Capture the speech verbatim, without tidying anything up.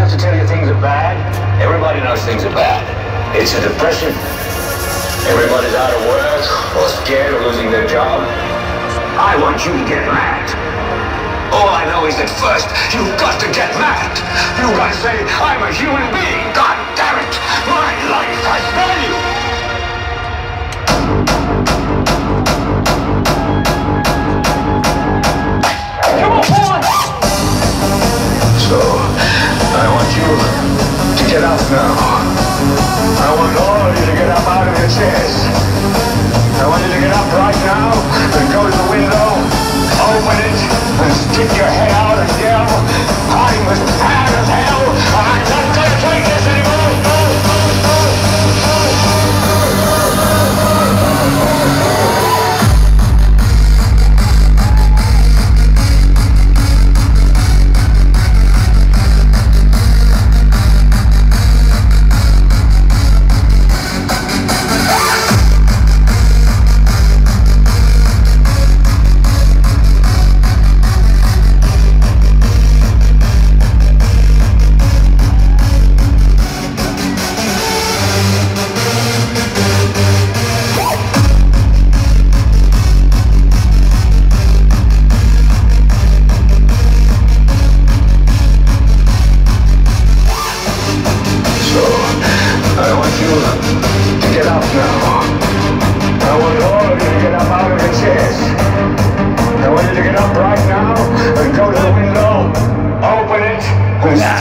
have to tell you things are bad. Everybody knows things are bad. It's a depression. Everybody's out of work or scared of losing their job. I want you to get mad. All I know is that first, you've got to get mad. You've got to say, I'm a human being. God damn it. My life has value. Come on, boy. So, I want you to get up now. I want all of you to get up out of your chairs. I want you to get up right now and go to the window, open it, and stick your head out and yell, I'm as mad as hell, and I'm not going to take this anymore. Yeah.